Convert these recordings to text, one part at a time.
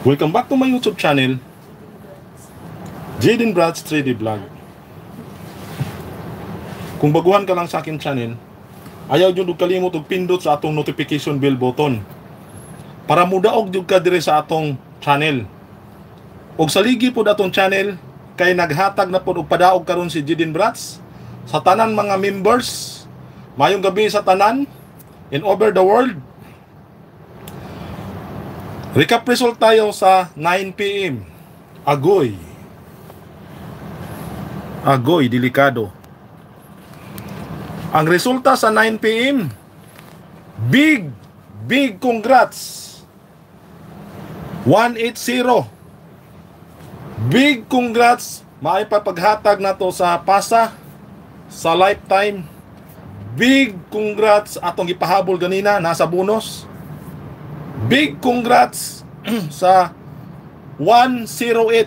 Welcome back to my YouTube channel, Jaden Brats 3D Vlog. Kung baguhan ka lang sa akin channel, ayaw jud kalimot og pindot sa atong notification bell button para mudaog jud ka dire sa atong channel. Og saligi pod atong channel kay naghatag na pod og padaog karon si Jaden Brats sa tanan mga members. Mayong gabi sa tanan in over the world. Recap result tayo sa 9 PM. Agoy, delikado. Ang resulta sa 9 PM, big congrats. 180. Big congrats. Maipapaghatag na to sa PASA sa lifetime. Big congrats atong gipahabol ganina, nasa bonus. Big congrats sa 108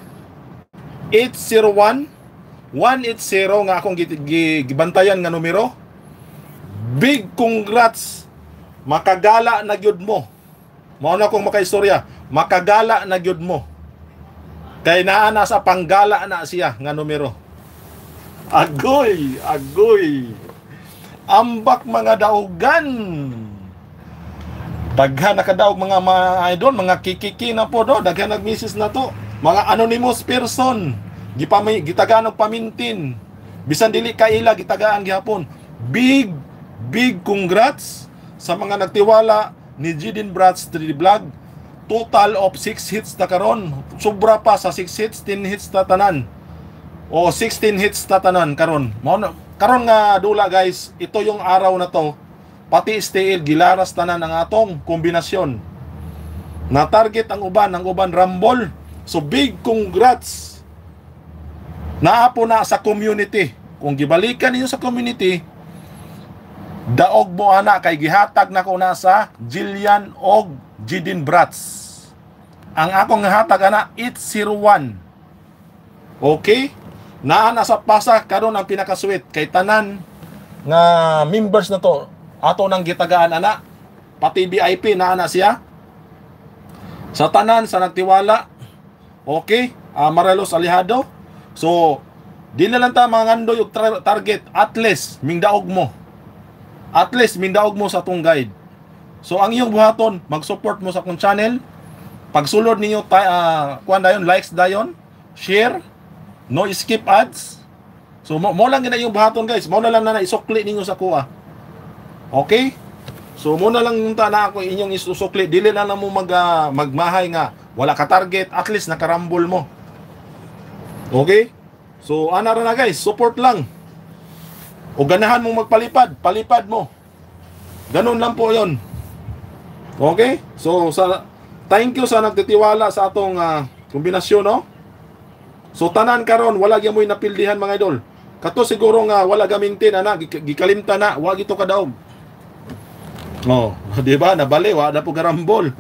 801 180 nga akong gibantayan nga numero. Big congrats, makagala na gyud mo. Mao na akong makaistorya, makagala na gyud mo. Kay naa na sa panggala na siya nga numero. Agoy. Ambak mga daugan. Daghan nakadaog mga idol, mga kikiki na po do, daghan nagmisis na to. Mga anonymous person, gitagaan og pamintin. Bisan dili kaila gitagaan gihapon. Big congrats sa mga nagtiwala ni Jaden Brats 3D Vlog. Total of 6 hits na karon. Sobra pa sa 6 hits, 10 hits na tanan. O 16 hits na tanan karon. Karon nga dula guys, ito yung araw na to. Pati STL, gilaras tanan ang atong kombinasyon. Na target ang uban rumble. So big congrats. Naapo na sa community. Kung gibalikan niyo sa community, daog mo ana kay gihatag na ko na sa Jillian og Jaden Brats. Ang akong hatag ana 801. Okay? Naa na sa PASA karon ang pinakasweet kay tanan nga members na to. Ato nang gitagaan ana, pati VIP na ana siya. Sa tanan sa nagtiwala. Okay, Marelos Alihado. So, di na lang ta mga ngandoy og target, at least mingdaog mo. At least mingdaog mo sa tong guide. So, ang iyong buhaton, mag-support mo sa akong channel. Pagsulod ninyo kuan dayon, likes dayon, share, no skip ads. So, mo lang gina yung buhaton guys. Mo na lang na isukli ninyo sa kuha. Okay? So muna lang yung na ako inyong isusukli. Dili na mo magmahay nga wala ka target, at least nakarambol mo. Okay? So ana ra na guys, support lang. O ganahan mong magpalipad, palipad mo. Ganun lang po 'yon. Okay? So thank you sa nagtitiwala sa atong kombinasyon, no? So tanan karon wala gyud mo'y napildihan mga idol. Kato siguro nga wala gamintin ana, gikalimta na, wa gito kadaog. Oh, di ba? Nabali, wa na po garambol.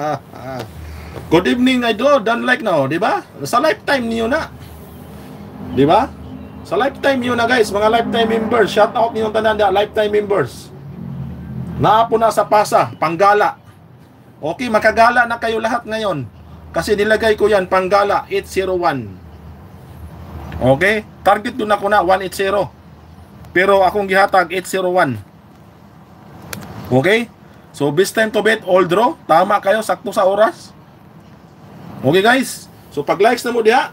Good evening, idol. Don't like now, di ba? Sa lifetime niyo na. Di ba? Sa lifetime niyo na, guys. Mga lifetime members. Shout out niyo tanan da, lifetime members. Naapo na sa PASA, panggala. Okay, makagala na kayo lahat ngayon. Kasi nilagay ko yan, panggala 801. Okay? Target doon ako na 180. Pero akong gihatag 801. Okay? So, best time to bet, all draw. Tama kayo, sakto sa oras. Okay, guys? So, pag-likes na mo diha.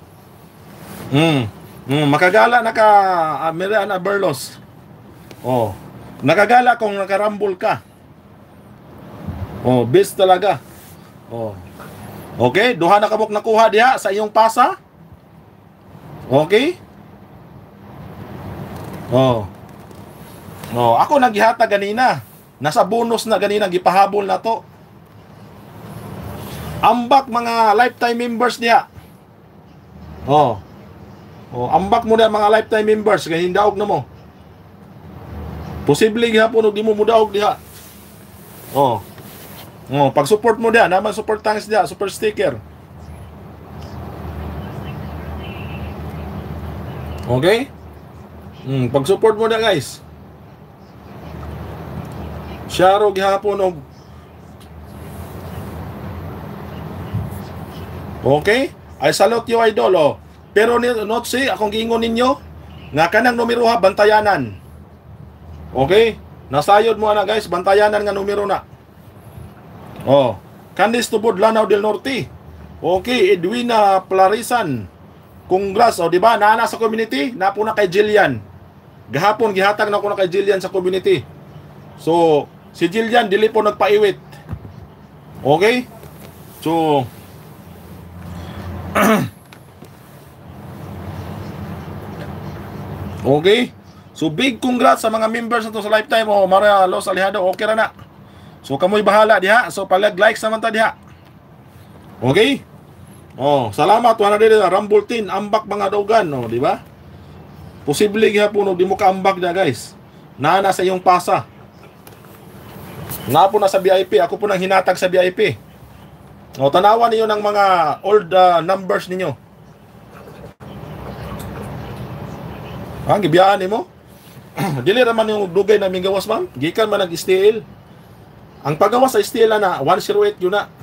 Makagala na ka, Miriana Berlos. Oh. Nakagala kung nakarambol ka. Oh, best talaga. Oh. Okay? Duha na kabok nakuha diha sa iyong PASA. Okay? Oh. Oh, ako naghihata ganina. Nasa bonus na ganina, gipahabol na to. Ambak mga lifetime members niya. Oh. Oh, ambak mo na mga lifetime members kay hindaog na mo. Posible gihapon og di mo mudaog diha. Oh. Oh, pag support mo diha, naman support thanks diha, super sticker. Okay? Pag support mo diha, guys. Sharo gihapon og Okay? I salute you, idol. Oh. Pero not say, akong giingon ninyo, nga kanang numero ha, bantayanan. Okay? Nasayod mo na guys, bantayanan nga numero na. Oh. Candice Tubod, Lanao del Norte. Okay, Edwina Plarisan. Congrats, o diba? Naana sa community, napo na kay Jillian. Gahapon, gihatag na ko na kay Jillian sa community. So, si Jillian, dili po nagpaiwit. Okay? So, okay? So, big congrats sa mga members na to sa lifetime. O, Maria Los Alejado, okay ra na. So, kamoy bahala diha. So, palag-likes naman ta diha. Okay? Oh, salamat wala din Rumble Tin, ambak mga dogan, no, di ba? Posible gihapon di mo kaambak na, guys. Na sa iyong pasa. Na po na sa VIP, ako po nang hinatag sa VIP. O, tanawan niyo ng mga old numbers ninyo. Gibiyaan nimo? Dili raman yung dugay na mingawas, ma'am. Gikan man nag-STL. Ang paggawas sa STL na 108 yun na.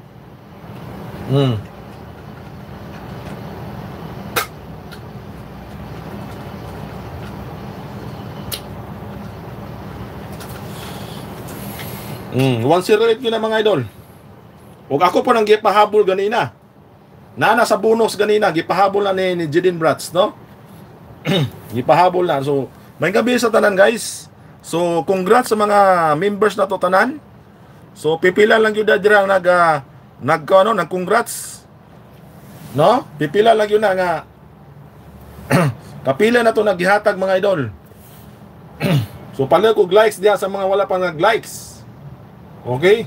Hmm. 108 yun na mga idol. Ug ako po nang gipahabol ganina. Na sa bonus ganina, gipahabol na ni Jidin Brats, no? Gipahabol na. So, may gabi sa tanan, guys. So, congrats sa mga members na to tanan. So, pipila lang yun dira nag-congrats. No? Pipila lang yun na nga kapila na to naghihatag mga idol. So, palag og likes diya sa mga wala pang nag-likes. Okay?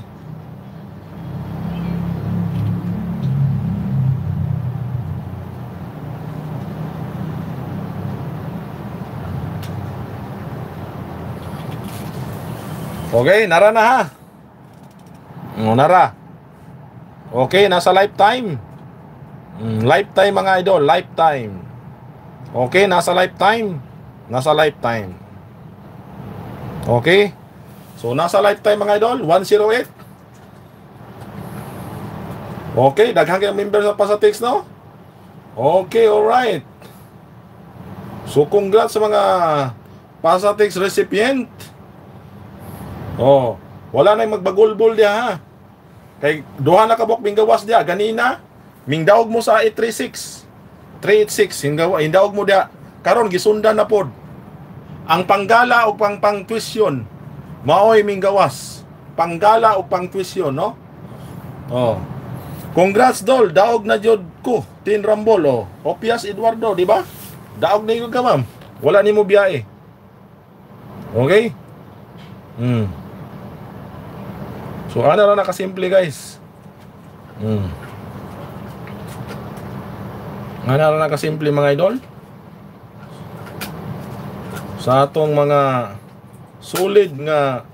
Okay, nara na ha. Nara. Okay, nasa lifetime. Lifetime mga idol, lifetime. Okay, nasa lifetime. Nasa lifetime. Okay? So, nasa lifetime mga idol, 108. Okay, daghang kayong members sa Pasatix, no? Okay, alright. So, congrats sa mga Pasatix recipient. Oh, wala na yung magbagulbol diya ha. Kay duha na kabok minggawas diya ganina, mingdaog mo sa 836. 386 hindaog mo diya. Karon gisundan na pod. Ang panggala o pang-tuition maoy minggawas. Panggala o pang-tuition, no? Oh. Congrats dol, daog na jud ko. Tin Rambol, oh. Opias Eduardo, di ba? Daog na yun ka, ma'am. Wala ni mo biyahe. Okay? So, ano na nakasimple, guys? Ano na nakasimple, mga idol? Sa atong mga solid nga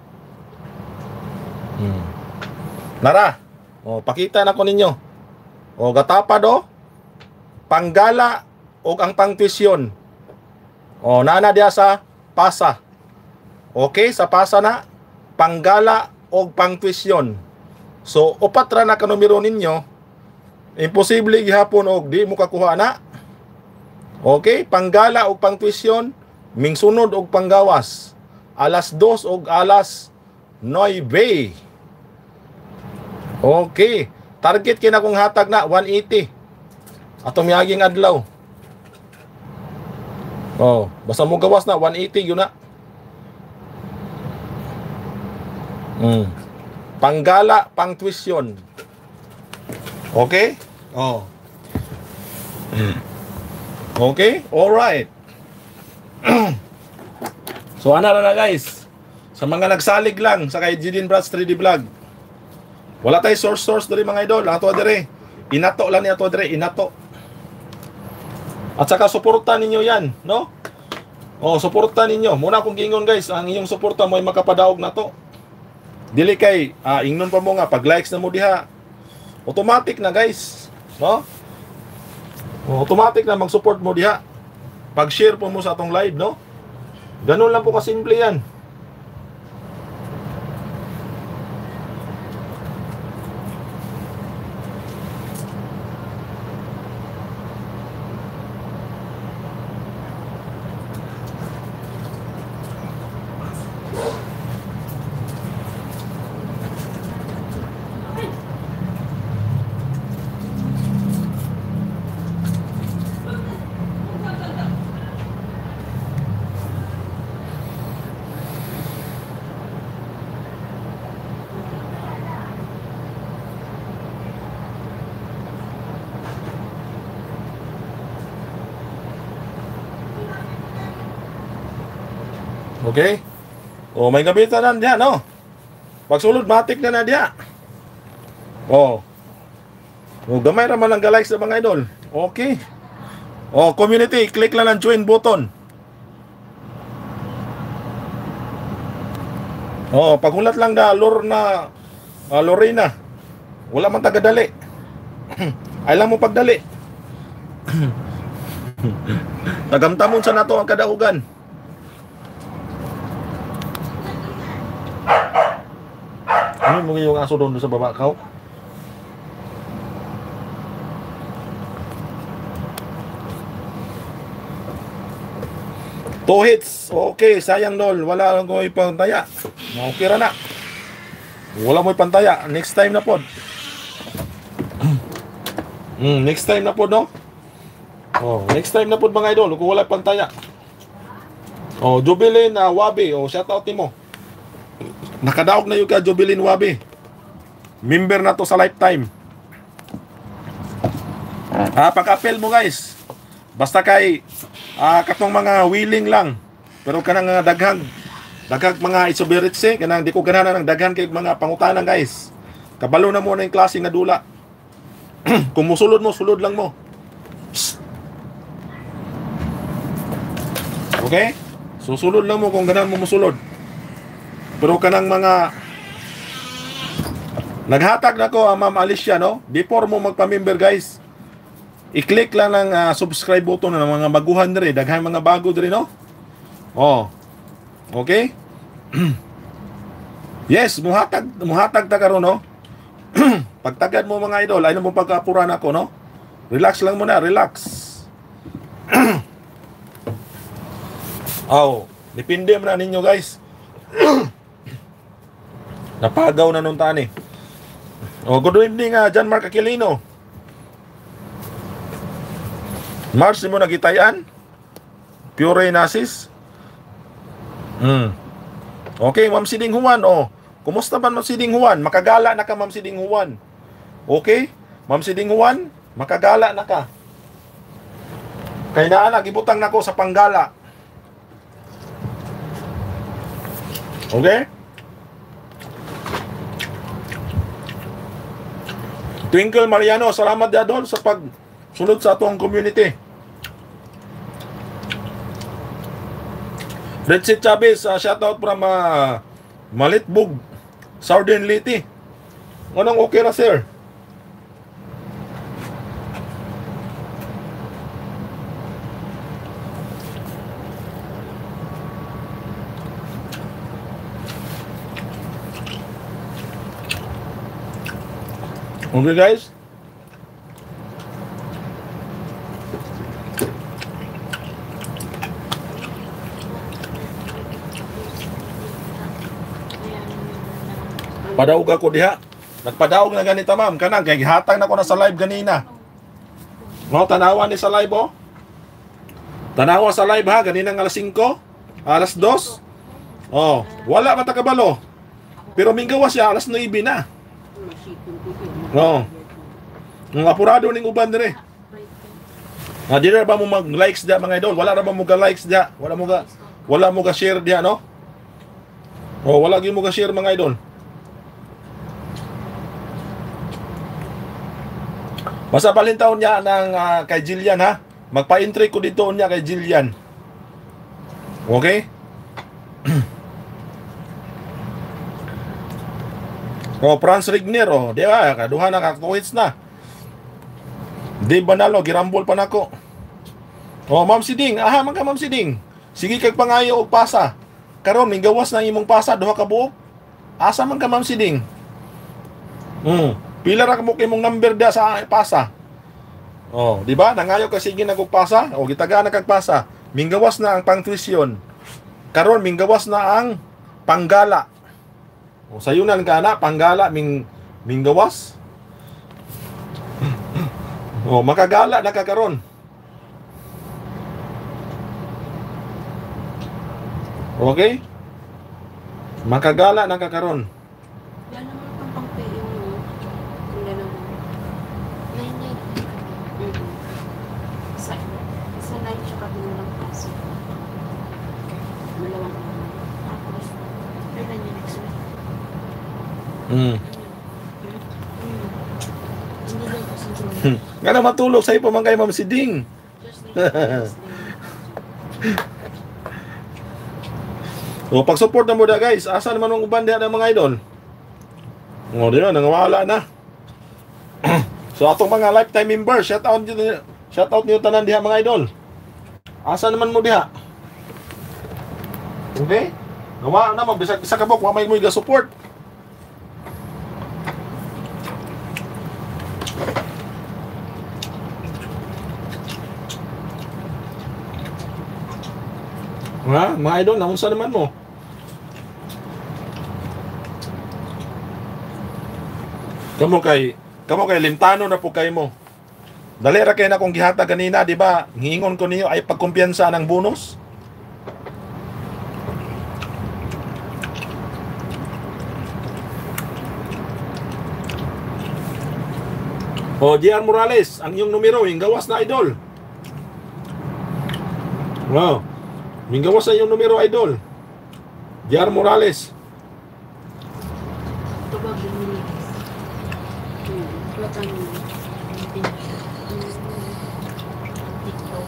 Nara. O, pakita na ko ninyo. O, gatapad, o. Panggala o ang pangtuisyon. O, nana diya sa pasa. Okay, sa pasa na. Panggala o pangtuisyon. So, upat ra na kanumero ninyo. Imposible gihapon og di mo kakuha na. Okay, panggala o pangtuisyon. Mingsunod og panggawas. Alas 2 og alas 9. Okay. Target kina kong hatag na 180. Atong miyaging adlaw. Oh, basta mo gawas na 180 yun na. Panggala, pang-tuition. Okay? Oh. Okay? Alright. So, ano na guys? Sa mga nagsalig lang sa kay Jidin Brats 3D Vlog. Wala tayo source diri mga idol. Ato dire. Inato lang ni ato dire, inato. At saka suporta ninyo 'yan, no? Oh, suporta ninyo. Muna akong gingon guys, ang inyong suporta mo ay makapadaog na to. Dili kay ingnon pa mo nga pag likes na mo diha. Automatic na guys, no? Automatic na mag-support mo diha. Pag-share po mo sa atong live, no? Ganun lang po kasimple 'yan. Okay? O, may gabitan na diya, no? Pagsulod, matik na diya. O. O, gamay naman ang galikes sa mga idol. Okay. O, community, click lang ang join button. O, paghulat lang na Lorena. Wala man tagadali. Ay lang mo pagdali. Tagamtamon sa nato ang kadaugan. Ano mo yung aso doon sa baba ka? Two hits. Okay, sayang dol. Wala lang ko ipantaya. Okay ra na. Wala mo ipantaya. Next time na pod. Next time na pod, no? Oh, next time na pod mga idol kung wala pantaya. Oh, Jubilin Wabi. Oh, shout out mo. Nakadaog na yung ka Jubilin Wabi. Member na to sa lifetime. Pag-appel mo guys. Basta kay katong mga willing lang. Pero kanang daghang mga isubiritse, kanang di ko ganahan ng daghan kay mga pangutanan guys. Kabalo na mo na yung klase nga dula. Kung musulod mo, sulod lang mo. Okay? Susulod lang mo kung ganahan mo musulod. Pero kanang mga naghatag na ko Ma'am Alicia, no? Before mo magpa-member guys, i-click lang ng subscribe button ng mga baguhan diri, daghan mga bago diri, no? Oh. Okay? Yes, muhatag ta karon, no? Pagtagad mo mga idol, ay mo pagkapuran ako, no? Relax lang muna, relax. Depende man na ninyo guys. Napagaw na nung tani. Good evening, John Mark Aquilino. Mars, mo nagitayan? Pure Nasis? Okay, Ma'am Siding Juan. Kumusta ba, Ma'am Siding Juan? Makagala na ka, Ma'am Siding Juan. Okay? Ma'am Siding Juan, makagala na ka. Kaya na gibutang na ko sa panggala. Okay? Twinkle Mariano, salamat dadol sa pagsunod sa atong community. Redsit Chavez, shoutout from Malitbog, Southern Liti. Anong okay na sir? Okay guys? Padaog ako diha. Nagpadaog na ganito ma'am. Kanang kay gihatag na ko na sa live ganina. No, tanawa ni sa live Tanawa sa live ha, ganina ng alas 5, alas 2. Wala man ta kabalo. Pero minggawas siya alas 9 na. Ang apurado ning uban dire. Di na ba mo mag-likes dia mga idol? Wala ra ba mo ga-likes dia? Wala mo ga-share dia, no? Wala gyud mo ga-share mga idol. Basta palintaw niya ng kay Jillian ha. Magpa-entry ko dito niya kay Jillian. Okay? Franz Rigner, di ba? Kaduha na kaktuhits na. Di banalo, girambol pa nako. Ma'am Siding, man ka Ma'am Siding. Sige kag pangayo og pasa. Karon ning gawas na imong pasa duha ka buok. Asa man ka Ma'am Siding? Pila ra mo kay imong number da sa pasa. Di ba? Nangayo ka sige nagog pasa, gitaga na kag pasa. Minggawas na ang pangtuisyon. Karon minggawas na ang panggala. Sayunan ka na, panggala, minggawas. Makagala na kakaron. Okay? Makagala na kakaron. Yan naman ang pang-pay mo. Hindi naman. 9-9. Sa 9 tsaka binulang paso. Dalawang Hmm. Hindi daw kasi doon. Nga na matulog sa'yo pa man kay Ma'am Siding. So, pag-support na mo da guys, asa naman ang uban diha ng mga idol? O, di na, nangawala na. So, atong mga lifetime members, shout out niyo tanan diha mga idol. Asa naman mo diha? Okay? Nawa na, mabisag-bisag ka po, kung may mo support. Ha? Mga idol, namunsa naman mo? Kamo kay lintano na po kay mo. Dali ra kay na kong gihata kanina, di ba? Hingon ko niyo ay pagkumpiyansa ng bonus. O, JR Morales, ang iyong numero, yung gawas na idol. Wow. Yung gawas na iyong numero, idol. JR Morales. Ito ba bumili? Wala kang TikTok.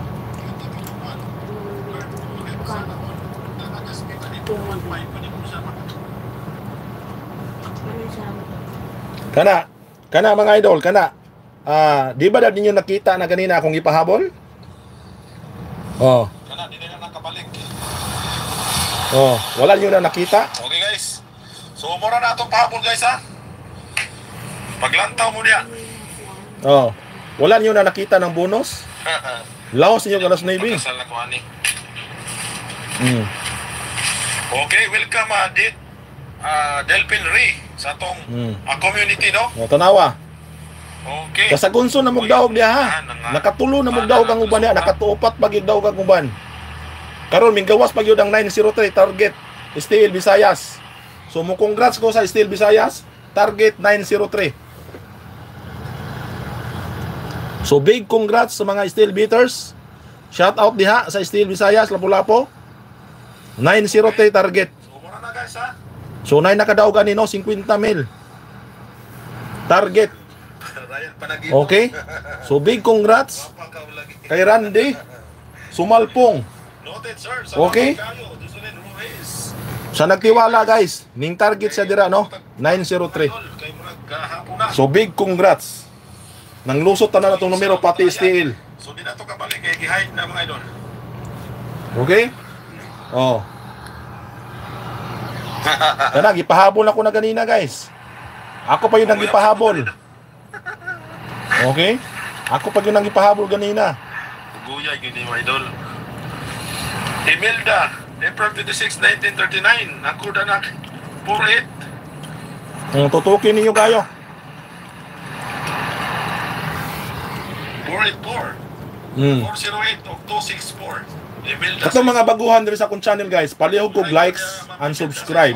Kana mga idol, di ba dad ninyo nakita na ganina akong ipahabol? Oh. Kana, di na nakabalik. Oh, wala niyo na nakita? Okay guys. So, mura na itong pahabol guys ha. Paglantaw mo niya. Oh, wala niyo na nakita ng bonus? Laos niyo kanas Navy. Okay, welcome Delphin Ray sa atong community, no? O, tanawa. Okay. Kasagunso na mugdaog diha ha. Nakatulo na mugdaog ang uban niya, nakatuopat pag daog ang uban. Karon minggawas pag yun ang 903 target Steel Visayas. So mo congrats ko sa Steel Visayas, target 903. So big congrats sa mga Steel Beaters. Shout out diha sa Steel Visayas, Lapu-Lapu. 903 target. So mura na guys ha. So 9 nakadaog anino 50 mil. Target. Okay? So big congrats kay Randy Sumalpong. Okay? Sa nagtiwala guys, ning target sa dira no, 903. So big congrats. Nang lusot ta na itong numero pati steel. So di na to kabalik kay gi-hide na mga idol. Okay? Oh. Kana gipahabol ako na ganina guys. Ako pa yung nagipahabol. Okay? Ako pa yung nagipahabol ganina. Guyay gini mga idol. Imelda, April 26, 1939. Ako na 48. Tutukin ninyo kayo. 484. 408 o 264. Itong mga baguhan dito sa akong channel guys, palihog kog likes and subscribe.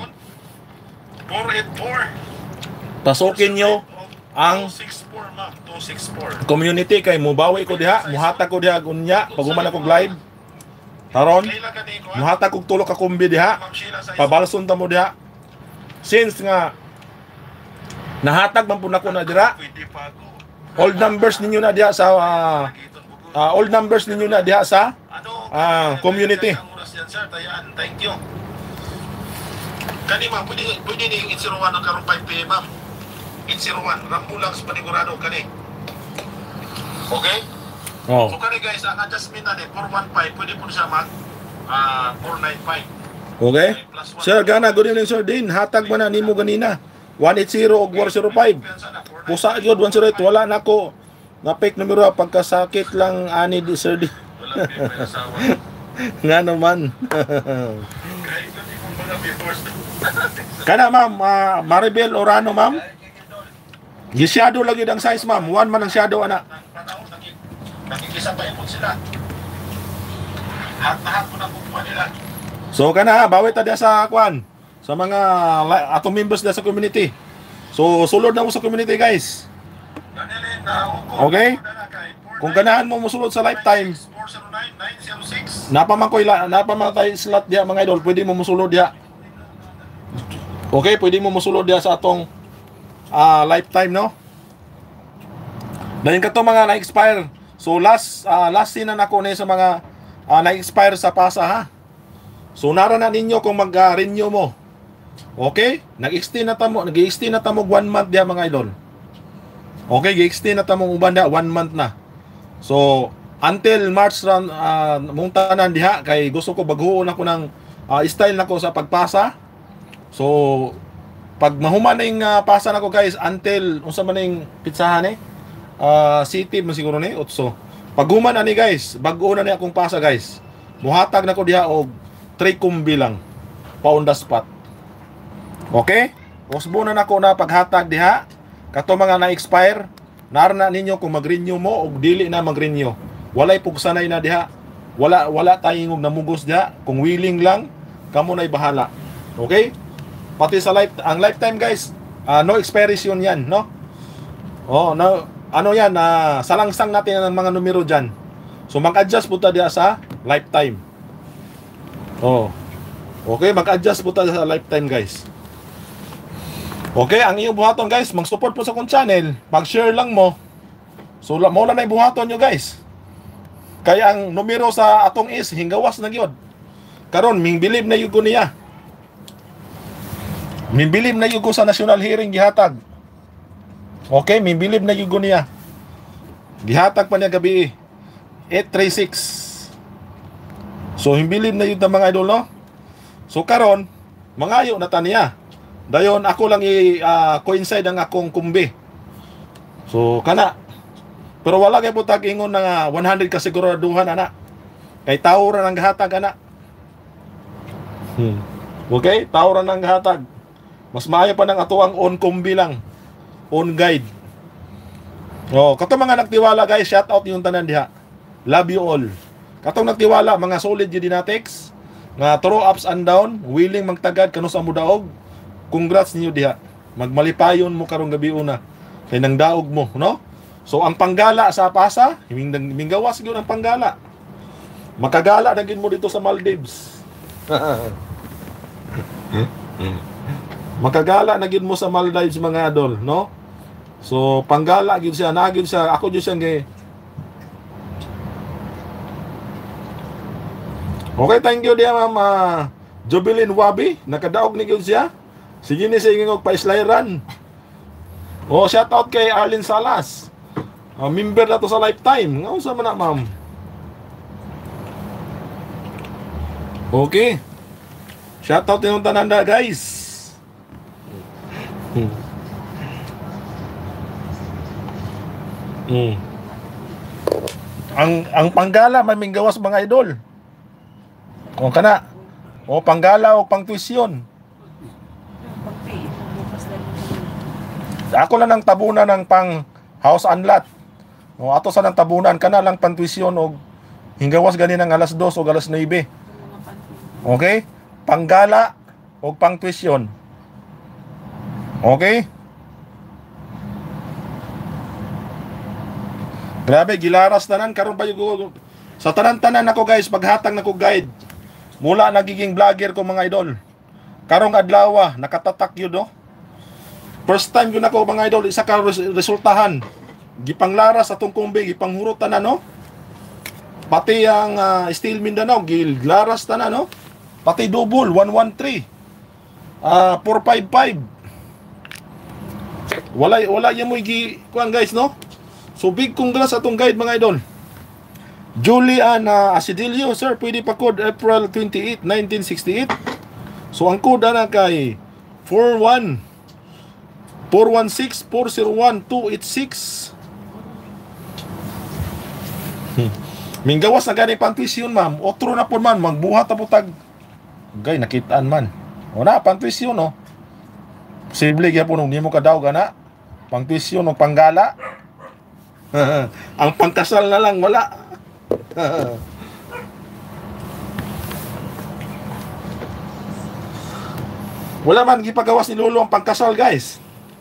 484. Pasukin nyo ang community kay mubawi ko diha, muhatag ko diha unya pag human ako live. Taron, muhatag kog tulo ka kumbi diha. Pabalson ta mo diha. Since nga nahatag man pud nako na dira. Old numbers ninyo na diha sa old numbers ninyo na diha sa community. Thank you. Kani ma'am, pwede ni 801 ang karong 5 PM ma'am. 801, rambulang sa panigurado kani. Okay? Oh. So kani guys, ang adjustment na 415, pwede po siya mag 495. Okay? Sir, gana, good evening Sir Dean. Hatag mo na nimo ganina. 180 o 405. Pusa gyud 108, wala na ko na fake numero pagkasakit lang ani di Sir Dean. Nga naman. Kana ma'am, Maribel Orano ma'am. Gishadow lagi ang size ma'am. 1 man ang shadow ana. Nakikisabay po sila. Hat-hat po na po nila. So kana bawit ta sa kwan sa mga atong members sa community. So sulod na mo sa community guys. Okay? Kung ganahan mo musulod sa lifetime, napaman tayo slot diya mga idol, pwede mo musulod diya. Okay, pwede mo mosulod diha sa atong lifetime, no? Dahil kato mga na-expire. So last scene na nako ni sa mga na-expire sa PASA, ha. So nara na ninyo kung mag-renew mo. Okay? Nag-extend na tamo 1 month diha mga idol. Okay, gi-extend na tamo uban diha 1 month na. So until March ran mong tanan diha kay gusto ko baghuon ako ng style nako sa pagpasa. So pag mahuman ning pasa nako guys until unsa man ning pitsahan city mo siguro ni utso. Pag human ani guys, bag-o na ni akong pasa guys. Muhatag nako diha og 3 kumbi lang. Pa on the spot. Okay? Usbo na nako na paghatag diha. Kato mga na-expire, narna ninyo kung mag-renew mo o dili na mag-renew. Walay pugsanay na diha. Wala tayong namugos diha. Kung willing lang, kamo na'y bahala. Okay? Pati sa ang lifetime guys, no expiration yan, no? Oh, no, ano yan, salangsang natin ang mga numero dyan. So mag-adjust po ta diha sa lifetime. Oh. Okay, mag-adjust po ta sa lifetime guys. Okay, ang iyong buhaton guys, mag-support po sa akong channel, mag-share lang mo. So mo na yung buhaton nyo guys. Kaya ang numero sa atong is hinggawas na gyud. Karon ming believe na yug ko niya. Ming believe na yug ko sa national hearing gihatag. Okay, ming believe na yug ko niya. Gihatag pa niya gabi 836. So himbilib na yun ng mga idol, no? So karon mangayo na ta niya. Dayon ako lang coincide ang akong kumbi. So kana. Pero wala kay putag ingon nga 100 ka siguraduhan ana. Kay tawra nang gihatag ana. Okay, tawra nang gihatag. Mas maayo pa nang atuang on kumbi lang. On guide. Oh, kato mga nagtiwala guys, shout out yung tanan diha. Love you all. Katong nagtiwala mga solid yun dinatics nga throw ups and down, willing magtagad kano sa mudaog. Congrats niyo diha. Magmalipayon mo karong gabi una. Kay nang daog mo, no? So ang panggala sa PASA, minggawas gyud ang panggala. Makagala na gyud mo dito sa Maldives. Makagala na gyud mo sa Maldives mga idol, no? So panggala gyud siya, nagid siya, ako gyud siya gay. Okay, thank you dia ma'am Jubilin Wabi, nakadaog ni gyud siya. Sige ni sa ingong pa-slayran. Oh, shout out kay Arlene Salas. Member na to sa lifetime. Nga usa man na, ma'am. Okay. Shout out yung tananda, guys. Ang panggala may minggawas mga idol. O kana. O panggala o pangtuisyon. Ako lang ang tabunan ng pang house and lot. O ato sa nang tabunan kana lang pangtuisyon o hinggawas gani ng alas 2 o alas 9. Okay? Panggala o pangtuisyon. Okay? Grabe, gilaras tanan karon pa yung sa tanan-tanan ako guys, paghatag nako guide. Mula nagiging vlogger ko mga idol. Karong adlaw nakatatak yun, no? First time yun ako mga idol, isa ka resultahan. Gipanglaras atong kumbi, gipanghurutan na, no? Pati ang Steel Mindanao, gilaras ta na, no? Pati double, 113. 455. Wala yan mo kuan guys, no? So big congrats atong guide mga idol. Julian Asidilio, sir, pwede pa code April 28, 1968. So ang code na kay 416-401-286. Minggawas na gani pantuisyon, ma'am. Otro na po man, magbuhat na po tag. Gay, nakitaan man. O na, pantuisyon, no? Posible kaya po nung di mo kadaw gana. Pantuisyon o panggala. Ang pangkasal na lang, wala. Wala man gipagawas ni Lolo ang pangkasal, guys.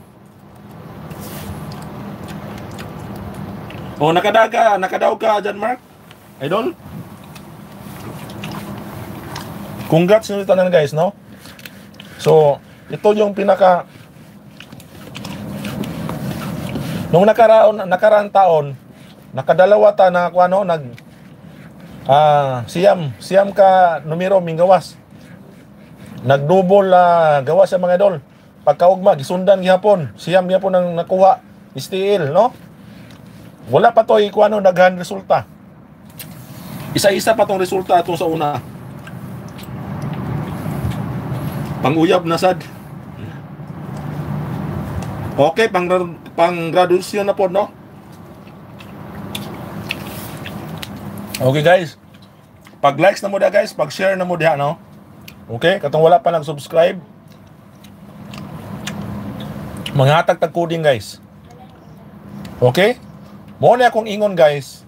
O nakadaw ka John Mark? Idol? Congrats nyo tanan guys, no? So Ito yung pinaka nung nakaraang taon, nakadalawa ta na kung ano, siyam ka numero minggawas. Nagdouble gawas sa mga idol. Pagkaugma gisundan gihapon, siyam gihapon ang nakuha STL, no? Wala pa to kung ano daghan resulta. Isa-isa pa tong resulta atong sa una. Panguyab na sad. Okay, pang graduation na po, no? Okay guys. Pag likes na mo da guys, pag share na mo diha, no? Okay, katong wala pa nag-subscribe. Manghatag tag coding guys. Okay? Mo na akong ingon guys.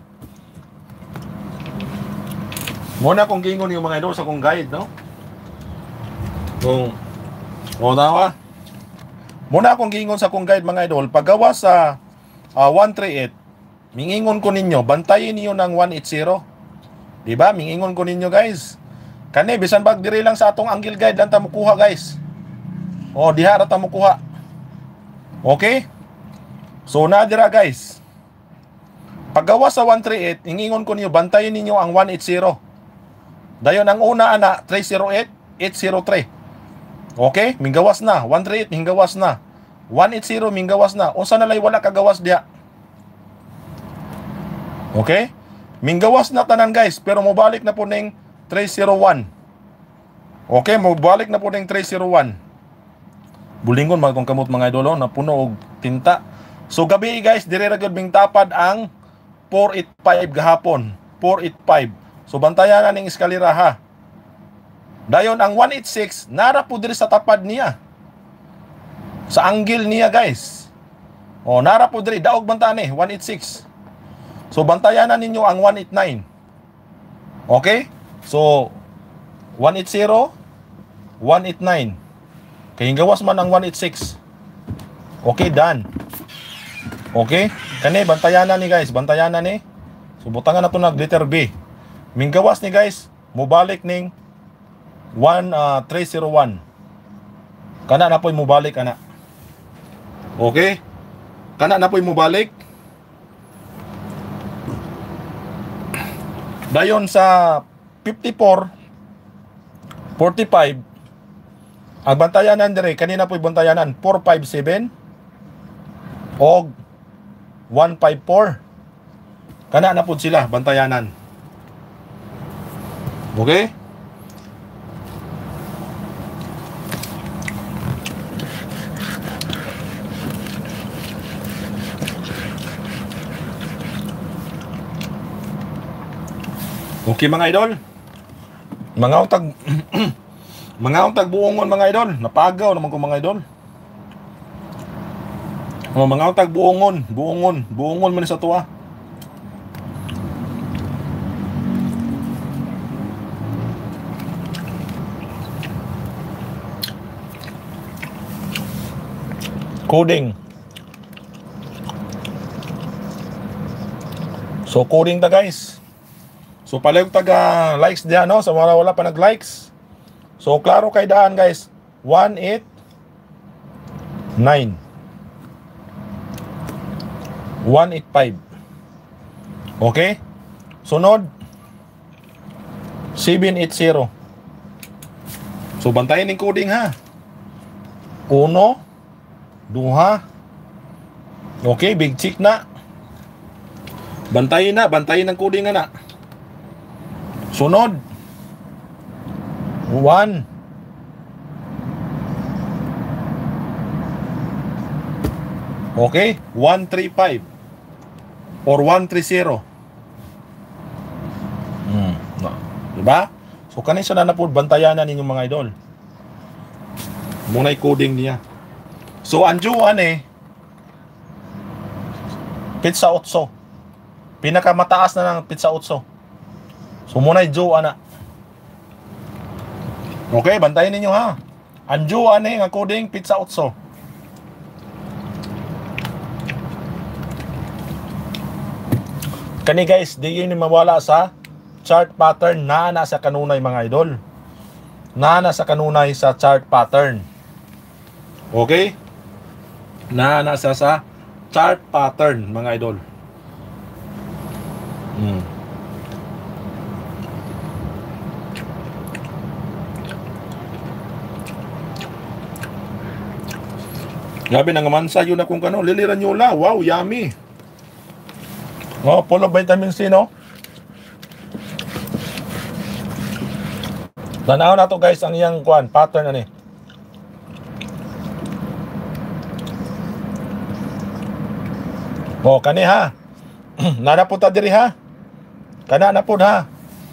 Mo na akong ingon yung mga idol sa akong guide, no? Kung tawa. Muna akong giingon sa akong guide mga idol, paggawa sa 138, mingingon ko ninyo, bantayin niyo ng 180. Diba? Mingingon ko ninyo guys. Kani, bisan bag diri lang sa atong angle guide lang ta mukuha guys. O, diha ra ta mukuha. Okay? So, nadira guys. Paggawa sa 138, ingingon ko ninyo, bantayin ninyo ang 180. Dayon ang una ana, 308, 803. Okay, minggawas na. 138 minggawas na. 180 minggawas na. Unsa na lay wala kagawas diha. Okay? Minggawas na tanan guys, pero mobalik na po ning 301. Okay, mobalik na po ning 301. Bulingon mga kong kamot mga idolo na puno og tinta. So gabi guys, dire ra gyud ming tapad ang 485 gahapon. 485. So bantayan na ning eskalera ha. Dayon ang 186 nara po diri sa tapad niya. Sa angle niya guys. O nara po diri daog banta ni 186. So bantayan na ninyo ang 189. Okay? So 180 189. Kay gawas man ang 186. Okay, done. Okay? Kani bantayan na ni guys, bantayan na ni. So butangan na to nag letter B. Minggawas ni guys, mobalik ning 301. Kana na po'y mubalik ana. Okay? Kana na po'y mubalik. Dayon sa 54 45 ang bantayanan dire kanina po'y bantayanan 457 og 154. Kana na pud sila bantayanan. Okay? Okay mga idol. Mga untag mga untag buongon mga idol. Napagaw naman ko mga idol. Mga untag buongon man sa tuwa. Coding. So coding ta guys. So palayog taga likes diyan no, sa mga wala pa nag-likes. So klaro kay daan guys. 189. 185. Okay? Sunod 780. So bantayan ning coding ha. 1 2. Okay, big chick na. Bantayin ang coding na. Sunod 1 okay 135 or 130 no. Diba? So kanisa na po bantayanan ninyo mga idol. Muna coding niya. So anjuan pizza 8. Pinakamataas na ng pizza 8. So muna Joe ana. Okay, bantayin ninyo ha. Anjo nga coding pizza 8. Kani guys, di yun mawala sa chart pattern na sa kanunay mga idol. Na sa kanunay sa chart pattern. Okay? Na nasa sa chart pattern, mga idol. Grabe na naman sa yun na kung kano. Liliranyola. Wow, yummy. Oh, full of vitamin C, no? Tanaw na to guys, ang iyang kuan, pattern ani. Oh, kani ha. Nana po ta diri ha. Kana na po ha.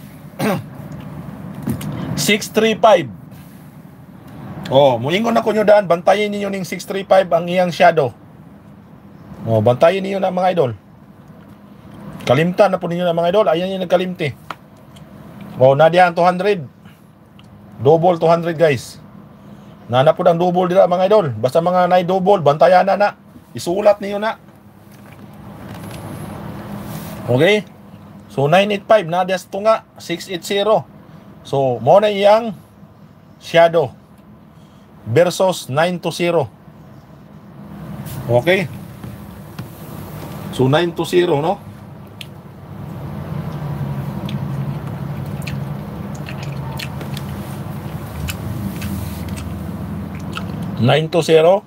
635. Oh, muingon na ko nyo daan, bantayin niyo ning 635 ang iyang shadow. Oh, bantayin niyo na mga idol. Kalimtan na po ninyo na mga idol. Ayan yung nagkalimti. Oh, na diyan 200. Double 200 guys. Nana po ang double dira mga idol. Basta mga nay double, bantayan na. Isulat niyo na. Okay? So 985 na dias tunga 680. So mo na iyang shadow versus 920. Okay? So 920, no? Nine to 0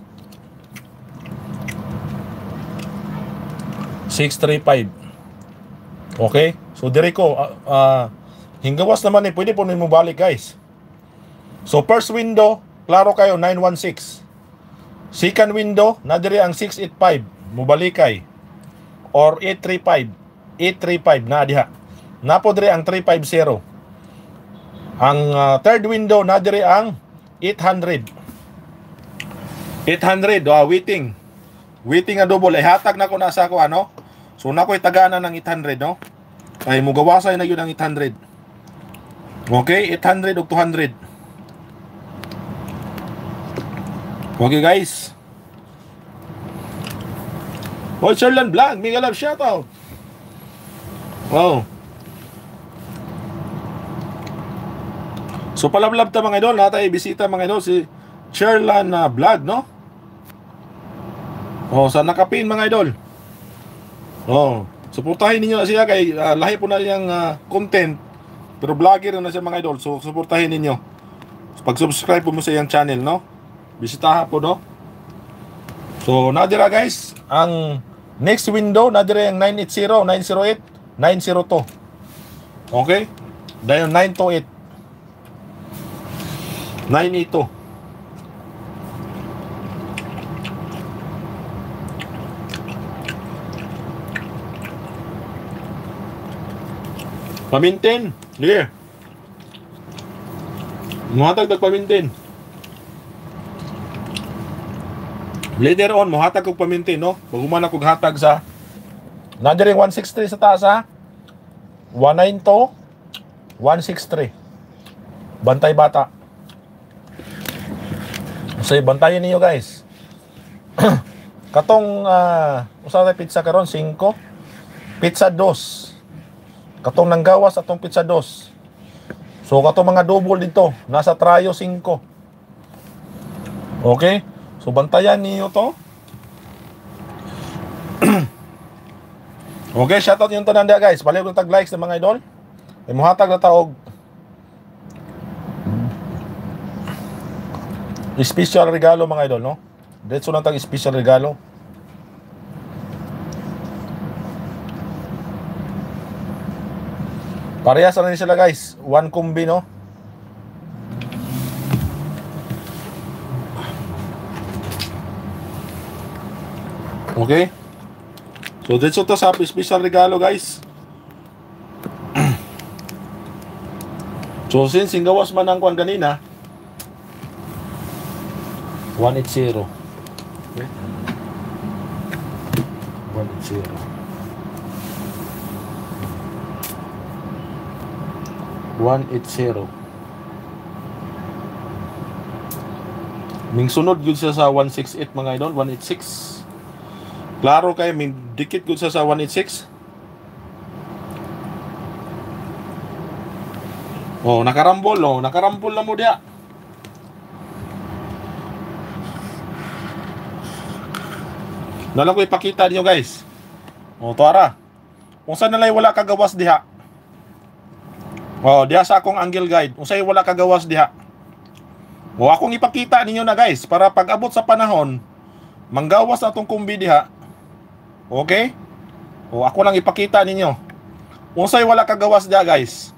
635. Okay? So dire ko hinggawas naman pwede po nimo balik guys. So first window, klaro kayo 916. Second window, na dire ang 685, mubalikay. Or 835. 835 na diha. Napo dire ang 350. Ang third window na dire ang 800. 800, waiting. Waiting nga double. Ay hatag na ko na sa ako, ano? So na ko itagana ng 800, no? Ay mugawasay na yun ang 800. Okay, 800 ug 200. Okay guys. Oh, Sherlan Blanc, mega love shoutout. Wow. So palablab ta mga idol, natay bisita mga idol si Sherlan Vlog, no? Oh, sa nakapin mga idol. Oh, suportahin niyo na siya kay lahi po na niyang content. Pero vlogger na siya mga idol. So suportahin ninyo. Pag-subscribe po mo sa iyang channel, no? Bisitahan po, no? So nadira guys, ang next window nadira ang 980, 908, 902. Okay? Dahil 928. 982. Pamintin. Sige. Muhatag pamintin. Later on, muhatag kong pamintin, no? Pag-human akong hatag sa nandiyan 163 sa taas, ha? 192, 163. Bantay bata. So, bantayan niyo guys. Katong, usahay pizza karon 5. Pizza 2. Katong nanggawas atong pizza 2. So katong mga double dito, nasa trayo 5. Okay? So bantayan niyo to. Okay, shoutout yung tanan dia guys. Balik yung tag likes ng mga idol. Ay muhatag na taog special regalo mga idol, no? Diretso lang tag special regalo. Parehas na rin sila guys. One combi, no? Okay? So, dito to sa special regalo guys. So, since gawas man ang kuwan kanina, 180. Okay? 180. 180. Ming sunod gud siya sa 168 mga idol, 186. Klaro kay ming dikit gud siya sa 186. Oh, nakarambol, oh, nakarambol na mo dia. Nalang ko ipakita niyo guys. O tuara. Kung saan nalay wala kagawas diha. O diha sa akong angle guide. Kung saan wala kagawas diha. O akong ipakita ninyo na guys para pag abot sa panahon manggawas atong kumbi diha. Okay? O ako lang ipakita ninyo. Kung saan wala kagawas diha guys.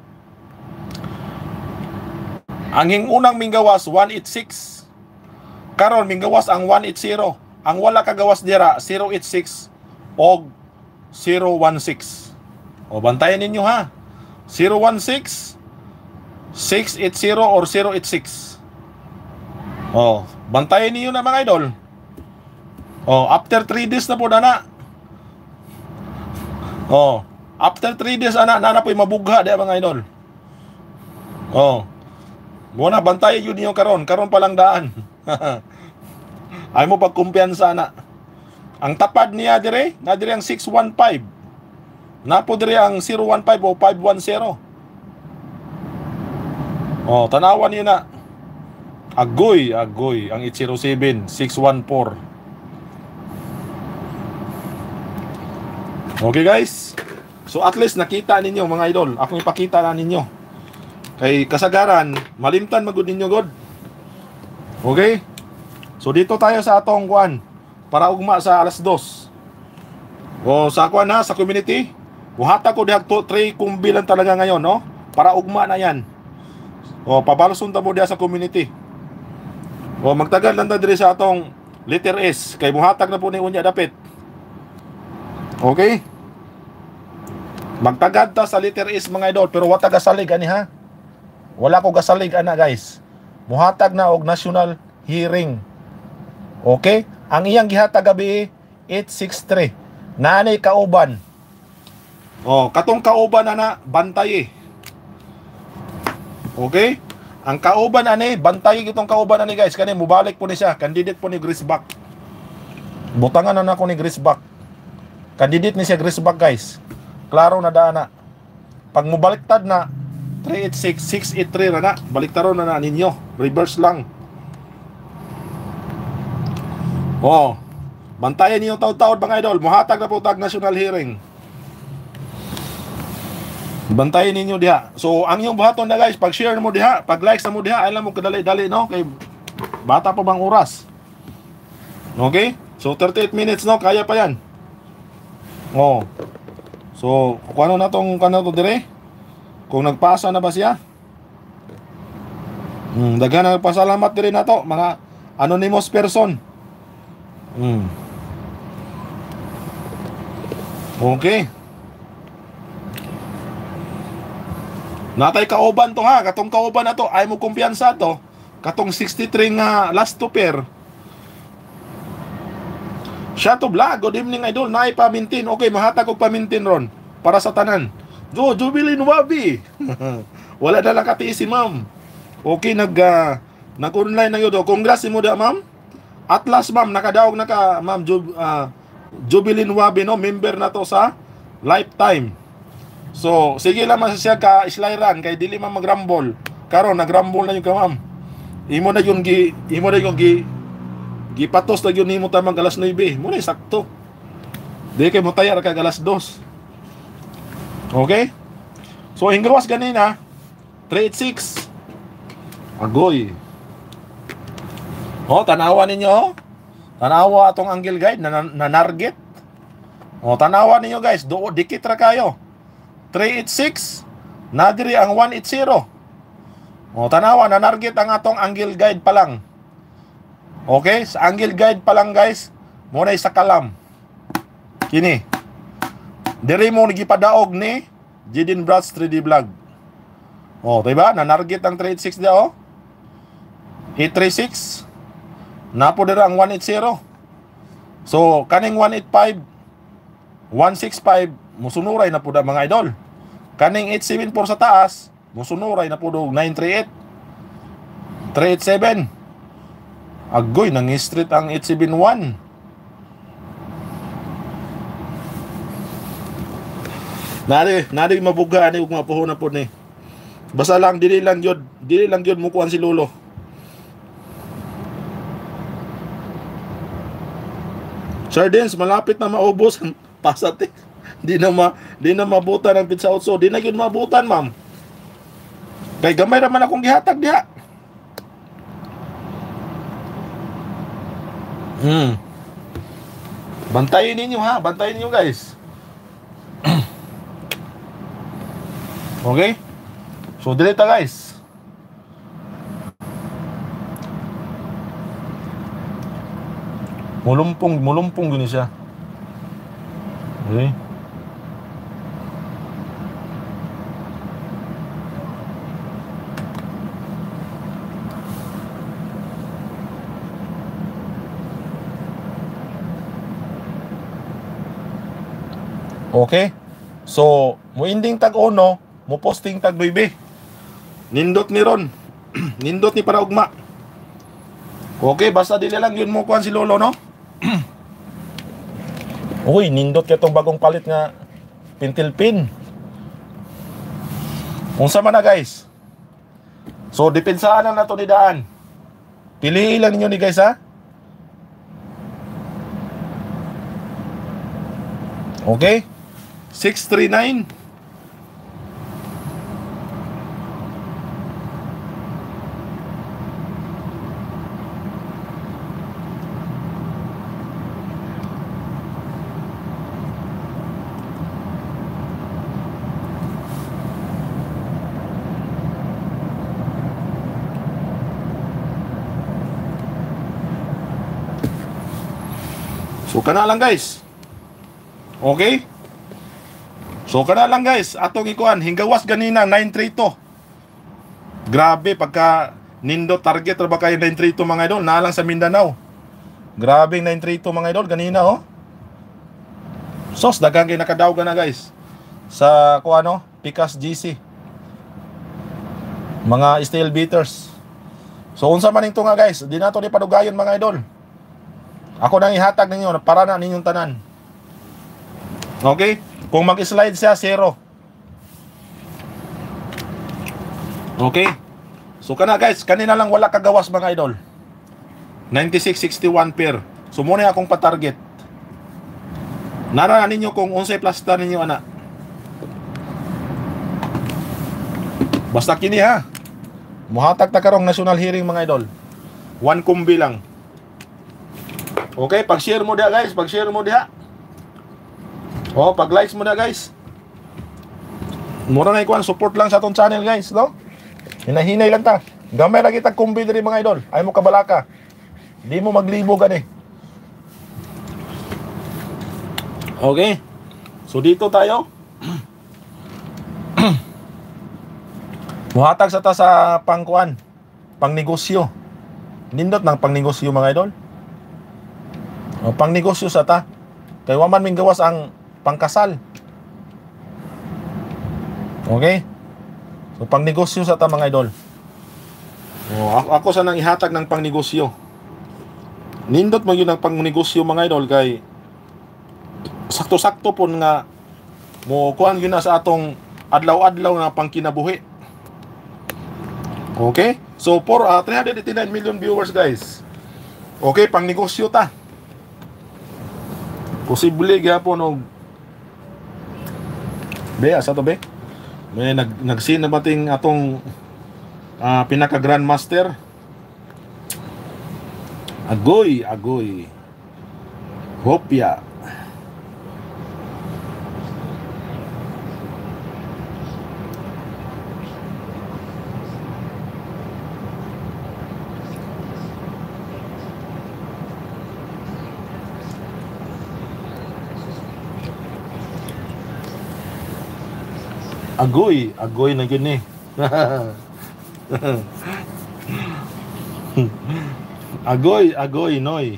Ang unang minggawas 186. Karon minggawas ang 180. Ang wala kagawas dira 086 o 016. O bantayan ninyo ha. 016 680 or 086. O bantayan ninyo na mga idol. O after 3 days na po na. O after 3 days na po'y mabugha di mga idol. O muna bantayan yun niyo karon pa lang daan. Ay mo pagkumpiyansa na. Ang tapad niya dire, na dire ang 615. Napo dire ang 015 o 510. Oh, tanawan niyo na. Agoy ang 807 614. Okay guys. So at least nakita ninyo mga idol. Ako ipakita na ninyo. Kay kasagaran, malimtan magud ninyo god. Okay? So dito tayo sa atong kuan para ugma sa alas 2. O sa kuan ha, sa community. Buhata ko diha 3 kumbi lang talaga ngayon, no? Para ugma na yan. O pabaluson ta mo diha sa community. O magtagal lang ta diri sa atong letter S kay buhatag na po ni unya dapit. Okay? Magtagad ta sa letter S mga idol, pero wata gasalig ani ha. Wala ko gasalig ana guys. Muhatag na og national hearing. Okay? Ang iyang gihatag gabi 863. Nanay kauban. Oh, katong kauban ana bantay. Okay? Ang kauban ani bantay itong kauban ani guys, kani mubalik po ni siya, candidate po ni Grisback. Butangan na nako ni Grisback. Candidate ni siya Grisback guys. Klaro na dana. Pag mubaliktad na 386 683 na baliktaron na ninyo. Reverse lang. Oh, bantayan niyo taud-taud mga idol. Muhatag na po tag national hearing. Bantayan ninyo diha. So, ang inyong buhaton na guys, pag-share mo diha, pag-like sa mo diha, alam mo kadali-dali no, kay bata pa bang oras. Okay? So, 38 minutes no, kaya pa yan. Oh. So, kung ano na tong to dire? Kung nagpasa na ba siya? Daghan na pasalamat dire na to, mga anonymous person. Okay. Natay kauban to ha, katong kauban na to, ay mo kumpiyansa to. Katong 63 nga last to pair. Siya to vlog, good evening idol, naay pamintin. Okay, mahatag og pamintin ron para sa tanan. Jubilin Wabi. Wala na lang katiis si ma'am. Okay, nag-online na yun. Congrats mo da ma'am. At last ma'am, nakadaog na ka ma'am Jubilin Wabi no, member na to sa lifetime. So, sige lang siya ka islairan kay dili man magrambol. Karon nagrambol na yung ka ma'am. Imo na yung gipatos na yun nimo tamang alas 9. Mo na sakto. Di kay mo tayar ka alas 2. Okay? So, hinggawas ganina 386. Agoy. Oh, tanawa ninyo. Tanawa atong angle guide na narget. Oh, tanawa ninyo guys, dikit ra kayo. 386 nadiri ang 180. O tanawa na narget ang atong angle guide pa lang. Okay, sa angle guide pa lang guys, mo na sa kalam. Kini. Diri mo nagipadaog ni Jidin Brats 3D Vlog. O, diba? Na narget ang 386 dia oh. 836 napo dira ang 180. So, kaning 185 165 musunuray na po da mga idol. Kaning 874 sa taas, musunuray na po do 938. 387. Agoy, nang street ang 871. Nari mabuga ani ug mapuhon na po ni. Basta lang dili lang yun mukuan si Lolo. Sardines, malapit na maubos ang pasate. Di na mabutan ang pizza utso. Di na yun mabutan, ma'am. Kay gamay naman akong gihatag diha. Bantayin ninyo ha, bantayin ninyo guys. Okay? So, dilita guys. Mulumpong gini siya. Okay? Okay? So, muinding tag-uno, mo posting tag-2. Nindot ni Ron. Nindot ni para ugma. Okay, basta dili lang yun mo kuhan si Lolo, no? Uy, nindot ka itong bagong palit nga pintil pin. Unsa man na guys. So, depensaan na to ni daan. Piliin lang ninyo ni guys ha. Okay? 639. So, kana lang guys. Okay? So, kana lang guys. Atong ikuan. Hinggawas ganina, 932. Grabe, pagka nindo target ra ba kayo 932 mga idol? Nalang sa Mindanao. Grabe 932 mga idol. Ganina, oh. Sos, dagang kayo nakadaw na guys. Sa, kuano, Picas GC. Mga steel beaters. So, unsa man ito nga guys. Di na ito ni padugayon mga idol. Ako nang ihatag ninyo para na ninyong tanan. Okay? Kung mag-slide siya, 0. Okay? So kana guys, kanina lang wala kagawas mga idol. 96.61 per. So muna akong pa-target. Nara ninyo kung unsay plaster ninyo ana. Basta kini ha. Muhatag ta karong national hearing mga idol. 1 kumbi lang. Okay, pag-share mo dia guys, pag-share mo dia. Oh, pag-likes mo dia guys. Mura na ikuan, support lang sa atong channel guys, no? Hinahinay lang ta. Gamay lagi tag kumbi diri mga idol. Ay mo kabalaka. Di mo maglibo gani. Okay. So dito tayo. Muhatag sa ta sa pangkuan, pangnegosyo. Nindot ng pangnegosyo mga idol. O, pangnegosyo sa ta. Kay waman ming gawas ang pangkasal. Okay? So pangnegosyo sa ta mga idol. O, ako sa nang ihatag ng pangnegosyo. Nindot mo yun ang pangnegosyo mga idol kay sakto-sakto po nga mo kuan yun na sa atong adlaw-adlaw na pangkinabuhi. Okay? So for 389 million viewers guys. Okay, pangnegosyo ta. Posible gyapon og be asa to be? May nagsin na bating atong pinaka grandmaster. Agoy. Hopya. Agoy na yun eh. Agoy noy.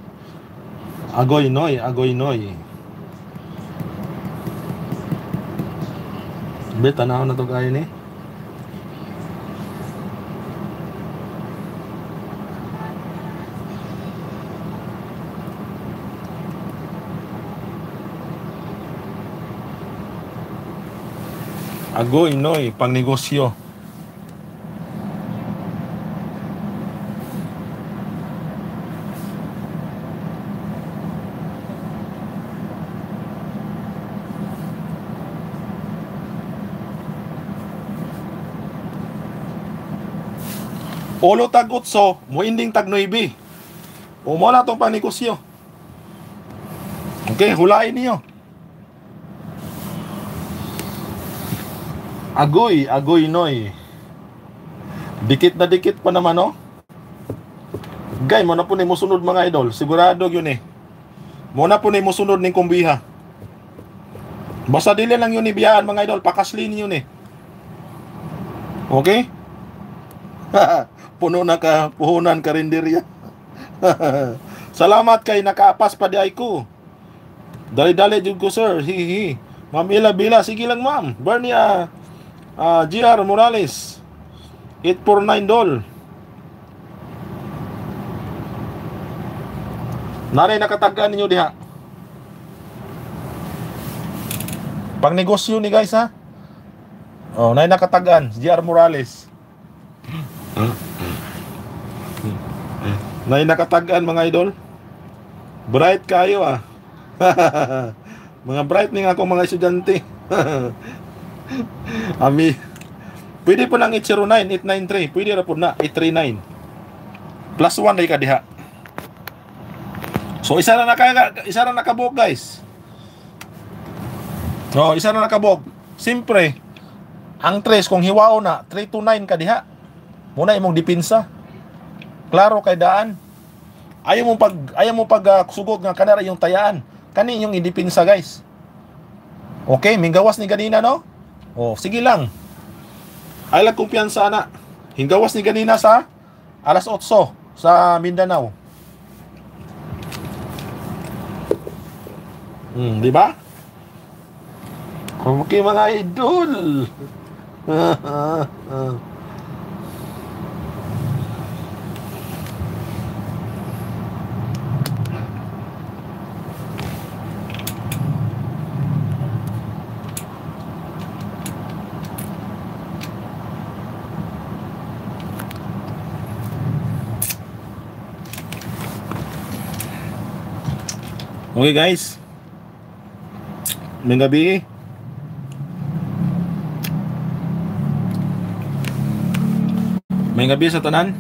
Bet tanaw na to kayo ni. Agoy noy, pangnegosyo. Polo tag 8, mo ending tag 9. O mo na tong panegosyo. Okay, hulain niyo. Agoy noy. Dikit na dikit pa naman, no? Gay, mo na po ni mo sunod mga idol. Sigurado yun eh. Mo na po ni mo sunod ning kumbiha. Basta dili lang yun ni biyaan mga idol. Pakaslin yun eh. Okay? Puno na ka, puhunan ka rinderya. Salamat kay nakaapas pa di ay ko. Dali-dali jud ko sir. Hihi. Ma'am Ila Bila, sige lang ma'am. Bernie GR Morales. 849 doll. Naray nakatagaan ninyo diha. Pang negosyo ni guys ha. Oh, nay nakatagaan GR Morales. Nay nakatagaan mga idol. Bright kayo ah. Mga bright ning ako mga estudyante. Ami. Pwede po lang 809, 893. Pwede ra po na 839. Plus 1 day ka diha. So isa na nakabog guys. Oh, isa na nakabog. Siyempre, ang 3 kung hiwao na 329 ka diha. Muna imong dipinsa. Klaro kay daan. Ayaw mo pag sugod nga kanara yung tayaan. Kani yung idipinsa guys. Okay, minggawas ni ganina no? Oh, sige lang. Ay lang kumpiyansa na. Hinggawas ni ganina sa alas 8 sa Mindanao. Di ba? Okay mga idol. Okay guys. May gabi. May gabi sa tanan.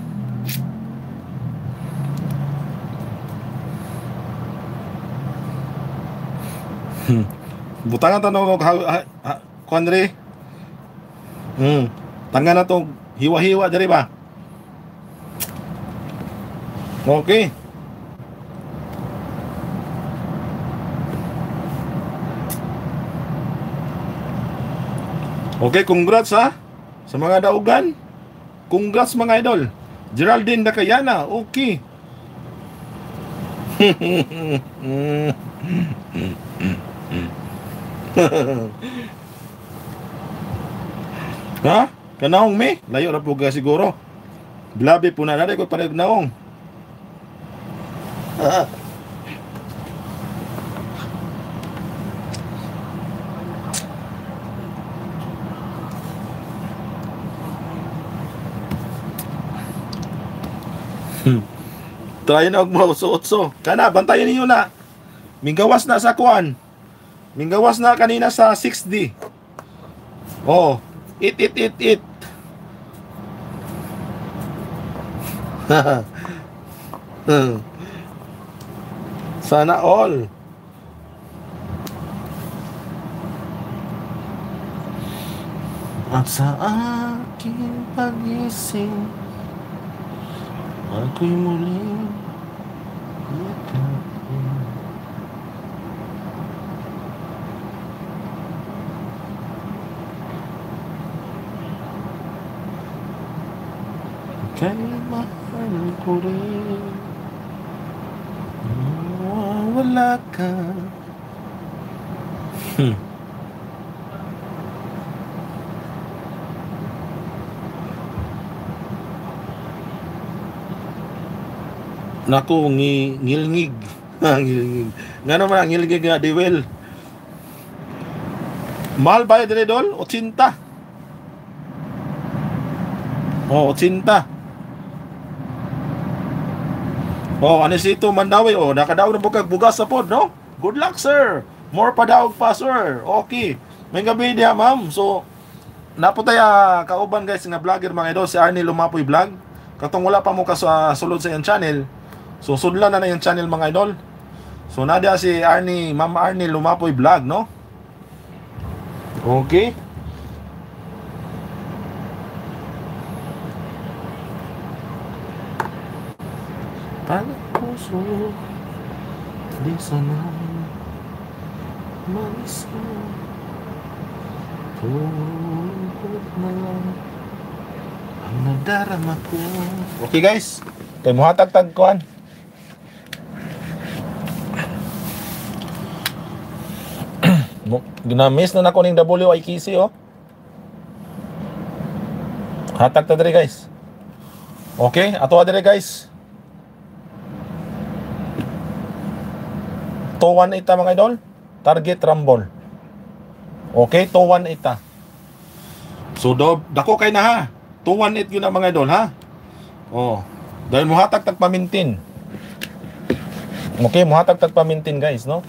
Butangan tanong ko Kondre. Tanga na to hiwa-hiwa diri ba? Okay. Okay, congrats ha sa mga daugan. Congrats mga idol. Geraldine Dakayana, okay. Ha? Kanahong me? Layo na po ka siguro. Blabi po na natin ko parang naong. Try na og mauso-utso. Kana bantayan niyo na. Minggawas na sa kuan. Minggawas na kanina sa 6D. Oh, it. Sana all. At sa aking pagising ako'y muling nakapin. Kaya mahal ko rin. Wala ka. Naku, ngilngig. Ngilngig. Nga naman ang ngilngig nga, Dewel. Mahal ba yun, Dol? 80. Oh, 80. Oh, Anisito Mandawi. Oh, nakadaog na bugas sa pod, no? Good luck, sir. More padaog pa, sir. Okay. May gabi diya, ma'am. So, naputay kauban guys nga vlogger mga idol, si Arnie Lumapoy Vlog. katong wala pa mo ka sa sulod sa iyang channel, so sudlan na yung channel mga idol. So nadia si Arnie, Ma'am Arnie Lumapoy Vlog, no? Okay. Paano puso di sana manis mo tulog na lang ang nadarama ko. Okay guys, kay muhatag-tag kuan. Ginamiss na nako ning WIKC oh. Hatag ta dire guys. Okay, ato dire guys. 218 mga idol. Target rumble. Okay, 218. So dako kay na ha. 218 yun na mga idol ha. Oh, dahil muhatag tag pamintin. Okay, muhatag tag pamintin guys, no?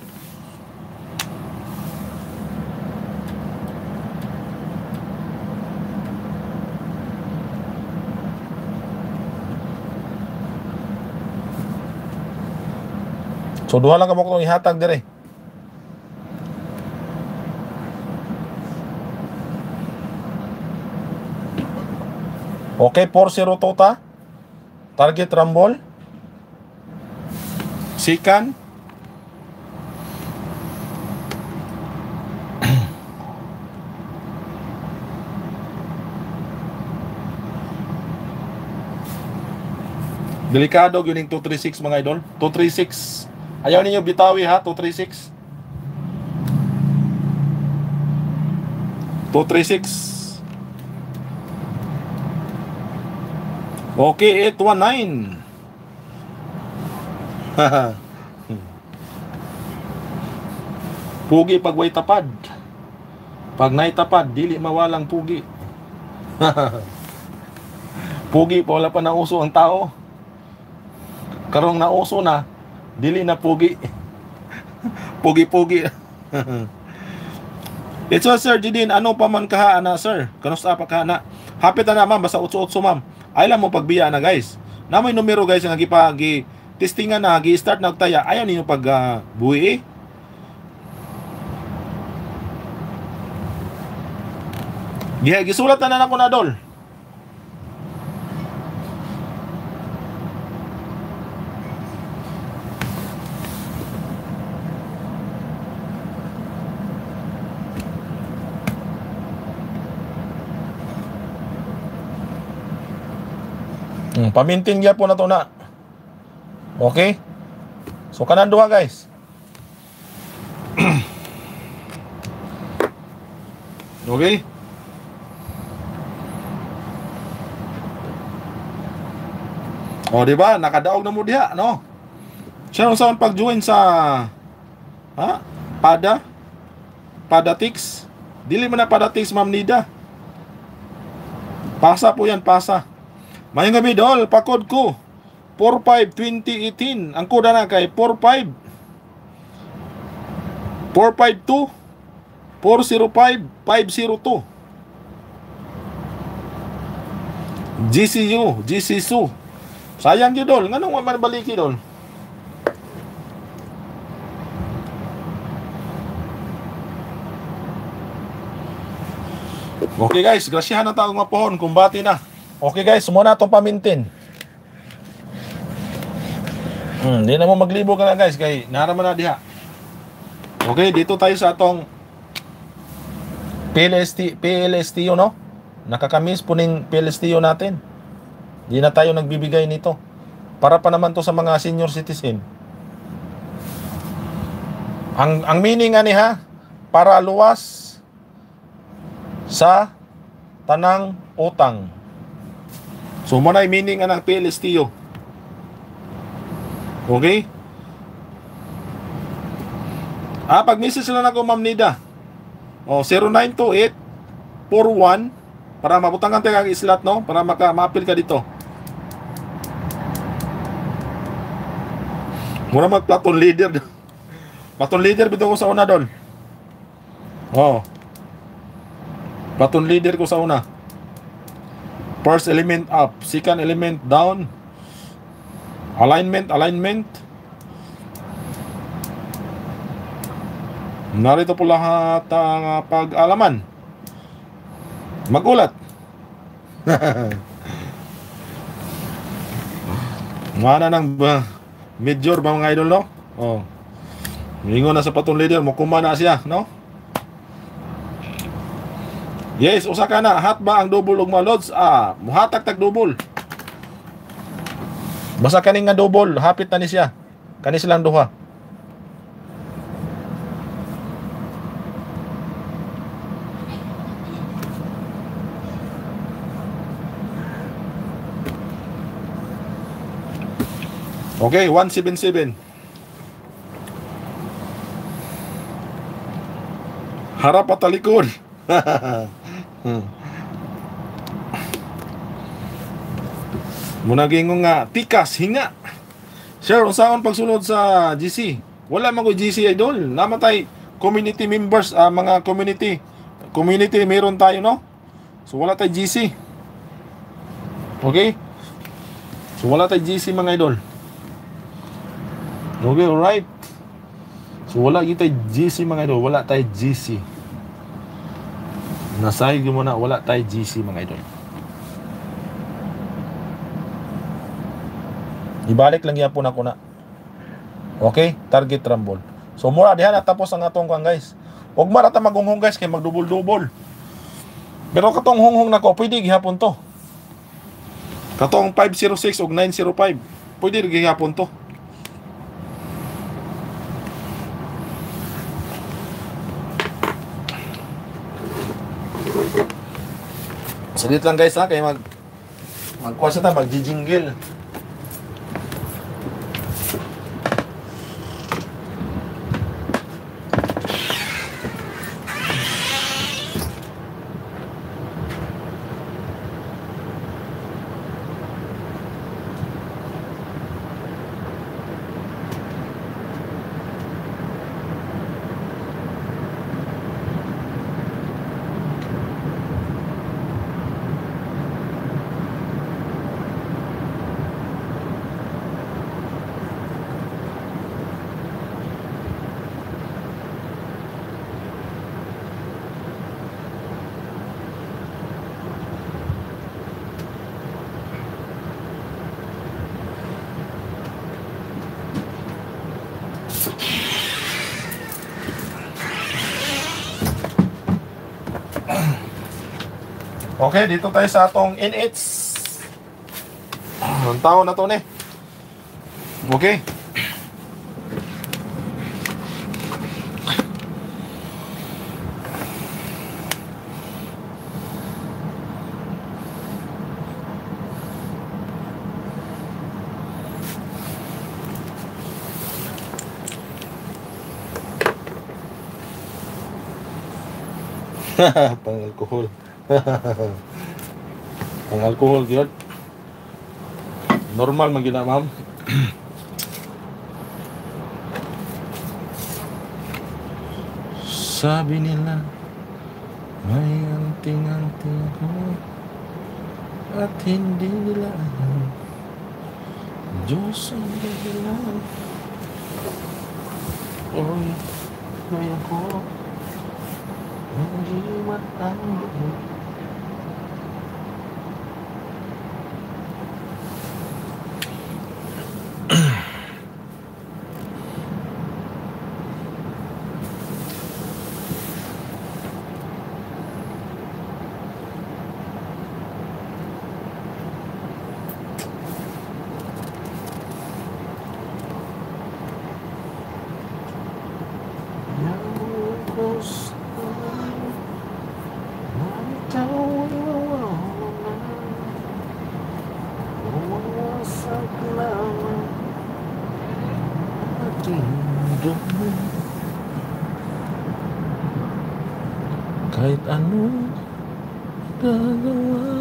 So duha lang ka mo kung ihatag dire. Okay, 402 ta. Target rumble. Sikan. Delikado yun yung 236 mga idol. 236. Ayaw ninyo bitawi ha, 236. 236. Okay, 819. Pugi pag way tapad. Pag nay tapad, dili mawalang pugi. Pugi pa wala pa nauso ang tao. Karong nauso na, dili na pugi. Pugi-pugi. It's so, Sir Jidin, ano pa man kaha na, sir? Kanusta pa kaha na? Hapit na ma'am, basta 8-8 ma'am. Ay lang mo pagbiya na guys. Na may numero guys nga gipagi testingan na, gi-start na taya. Ayaw ninyo pag buhi gisulat na ako na dol. Pamintin niya po na to na. Okay? So kanan duha guys. Okay? O di ba? Nakadaog na mo diha, no? Siya saan pag-join sa Padatix. Dili man na Padatix, Ma'am Nida. Pasa po yan, pasa. Mayong gabi, dol, pakod ko 45-2018. Ang koda na kay 45 452 405 502 GCU. Sayang yun, dol. Nganong man baliki, dol? Okay guys, grasyahan na taong mapohon. Kumbati na. Okay guys, muna itong pamintin. Hindi na mo maglibo ka na guys, kay naraman na diha. Okay, dito tayo sa atong PLSTO, no? Nakakamiss po ng PLSTO natin. Di na tayo nagbibigay nito. Para pa naman to sa mga senior citizen. Ang meaning ani ha, para luwas sa tanang utang. So mo na yung meaning ng PLSTO. Okay? Pag-message sila na ko, Ma'am Nida. 0928-41 para mabutangan tayo ang islat, no? Para ma-appeal ka dito. Mura mag-platon leader. Platon leader bito ko sa una, Dol. Platon leader ko sa una. First element up, second element down. Alignment. Narito po lahat ang pag-alaman. Magulat. Mana ng major ba mga idol, no? Oh. Mingo na sa patong leader, mukuma na siya, no? Yes, usa ka na. Hat ba ang double ug loads? Muhatag tag double. Basta kani nga double, hapit na ni siya. Kani silang duha. Okay, 177. Harap at talikod. Muna gingon nga tikas hinga. Sir, unsaon pagsulod sa GC? Wala man ko GC idol. Namatay community members, mga community meron tayo, no? So wala tay GC. Okay? So wala tay GC mga idol. Okay, alright. So wala kita GC mga idol, wala tay GC. Nasay mo na wala tay GC mga idol. Ibalik lang yapon ako na. Okay, target rumble. So mura diha na tapos ang atong kan guys. Ug mara ta maghunghong guys kay magdubol-dubol. Pero katong hunghong nako pwede gihapon to. Katong 506 ug 905 pwede gihapon to. Salit lang guys ha, kaya magkuha sa ta, magjijingle. Okay, dito tayo sa atong NH. Ang tao na to ne. Okay. Pang-alcohol. Pang-alcohol gyud. Normal man gyud na, ma'am. Sabi nila may anting-anting ako at hindi nila alam Diyos ang dahilan. Oy, may ako hindi matanggi. Kahit ano gagawa,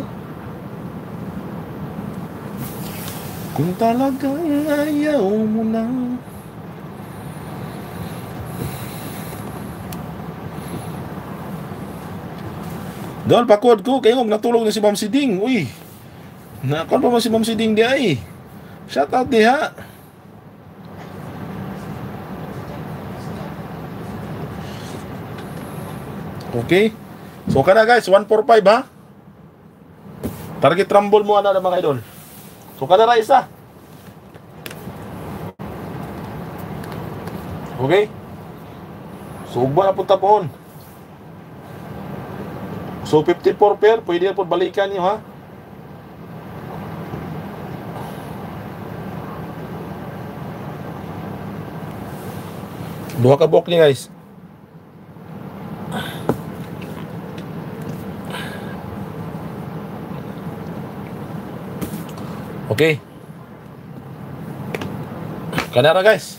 kung talagang ayaw mo na, Dol, pakod ko, kayo natulog na si Ma'am Siding. Uy, Nakon pa mo si Ma'am Siding di ay. Shout out diha. Okay. So kana guys, 145 ha. Target rumble mo ana mga idol. So kana ra isa. Okay. So ugba na punta pohon. So 54 pair, pwede na po balikan niyo ha. Duha ka buhok niya guys. Okay. Kanara guys.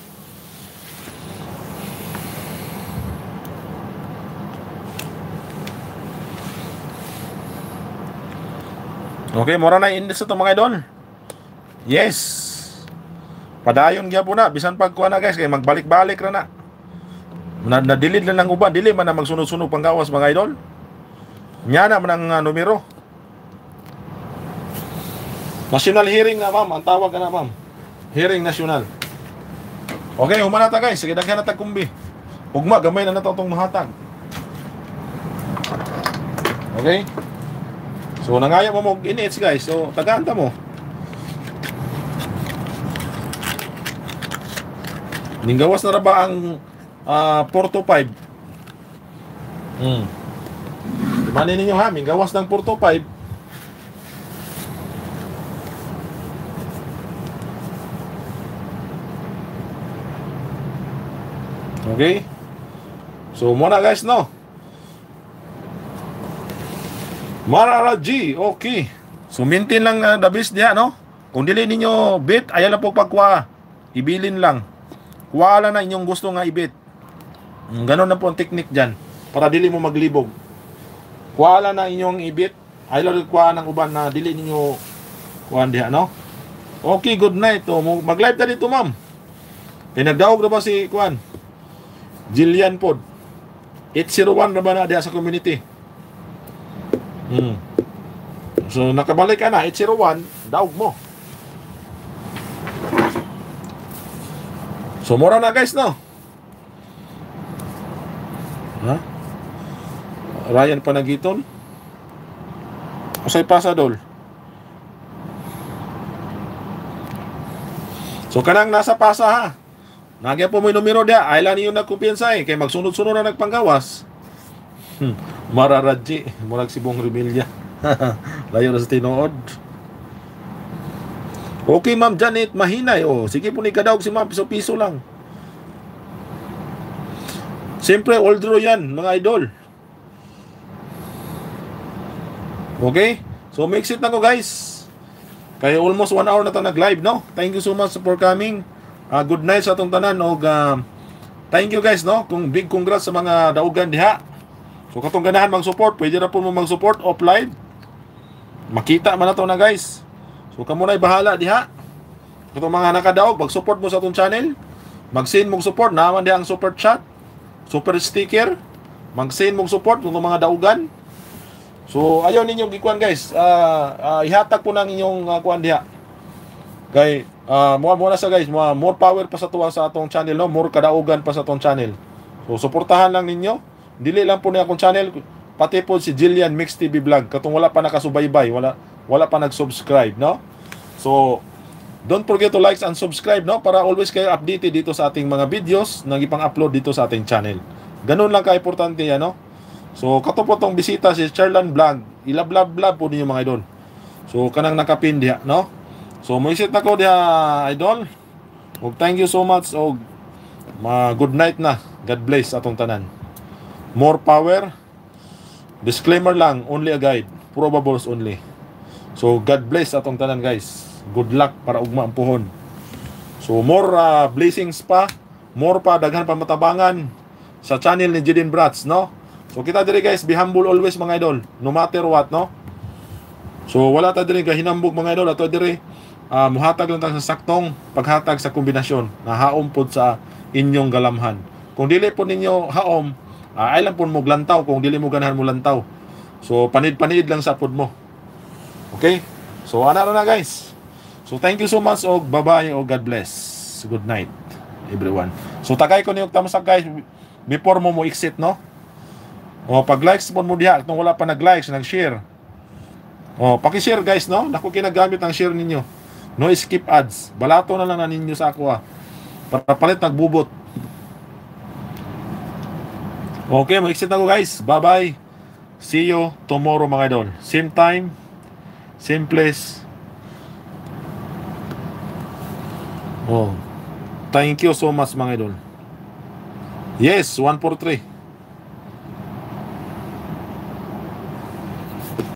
Okay, mura na index ito mga idol. Yes. Padayon gyapon na bisan pagkuha na guys kay magbalik-balik ra na. Na-delete lang ng uban, dili man na magsunod-sunod panggawas mga idol. Nya na man ang numero. National hearing na ma'am, ang tawag ka na ma'am. Hearing national. Okay, humana ta guys, sige daghan na ta kumbi. Ugma gamay na nato tong mahatag. Okay? So nangaya mo mo in-hits guys. So tagaan ta mo. Ninggawas na ra ba ang 4 to 5? Manin ninyo ha, minggawas ng 4 to 5. Okay? So muna guys no. Marara G, okay. So maintain lang the best diha no. Kung dili ninyo bit, ayan lang po pagkuha. Ibilin lang. Kuha lang na inyong gusto nga ibit. Ganon na po ang technique dyan. Para dili mo maglibog. Kuha lang na inyong ibit. Ayaw lang kuha ng uban na dili ninyo kuhaan diha no. Okay, good night. O, mag-live na dito ma'am. Pinagdaog na ba si kuhan? Jillian pod. 801 na ba na diha sa community? So nakabalik ka na 801, daog mo. So mura na guys no. Ha? Ryan Panagiton. Usay pasadol. So kanang nasa pasa ha. Nagya po mo yung numero dia. Ay lang niyo nagkumpiyansa kay magsunod-sunod na nagpanggawas. Mararadji, murag si Bong Rimilya. Layo na sa tinuod. Okay, Ma'am Janet, mahinay. Oh, sige po ni kadawag si Ma'am, piso-piso lang. Siyempre, old draw yan, mga idol. Okay? So, mix it na ko, guys. Kaya almost 1 hour na ito nag-live, no? Thank you so much for coming. Good night sa atong tanan. Thank you, guys, no? Kung big congrats sa mga daugan diha. So katong ganahan mag-support, pwede na po mo mag-support offline. Makita man na to na guys. So kamo na bahala diha. Katong mga nakadaog, mag-support mo sa atong channel. Mag-send mong support, naman diha ang super chat, super sticker. Mag-send mong support katong mga daugan. So ayaw ninyong gikuan guys. Ihatag po nang inyong kuan diha. Kay mo na sa guys, more power pa sa tuwa sa atong channel, no? More kadaugan pa sa atong channel. So suportahan lang ninyo. Dili lang po niya akong channel, pati po si Jillian Mix TV Vlog. Katong wala pa nakasubaybay, wala pa nag-subscribe, no? So, don't forget to like and subscribe, no? Para always kayo updated dito sa ating mga videos na ipang-upload dito sa ating channel. Ganun lang ka-importante yan, no? So, kato po tong bisita si Charlan Vlog. Ilab-lab-lab po ninyo mga idol. So, kanang nakapin diha, no? So, mo-isit na ko diha, idol. Og thank you so much. Og good night na. God bless atong tanan. More power. Disclaimer lang, only a guide. Probables only. So, God bless atong tanan guys. Good luck para ugma ang puhon. So, more blessings pa. More pa, daghan pa matabangan sa channel ni Jidin Brats, no? So, kita diri guys, be humble always mga idol. No matter what, no? So, wala ta diri gahinambog mga idol. Ato diri, muhatag lang ta sa saktong paghatag sa kombinasyon na haom pod sa inyong galamhan. Kung dili po ninyo haom, ay lang po mo glantaw kung dili mo ganahan mo lantaw. So panid-panid lang sa pod mo. Okay? So ana ra na guys. So thank you so much og bye-bye og God bless. Good night everyone. So tagay ko niyog tamsa guys before mo exit no. O pag likes mo diha kung wala pa nag-likes, nag-share. O paki-share guys no. Nako ginagamit ang share ninyo. No skip ads. Balato na lang na ninyo sa ako para palit nagbubot. Okay, mag-exit ako guys. Bye-bye. See you tomorrow mga idol. Same time, same place. Oh, thank you so much mga idol. Yes, 143.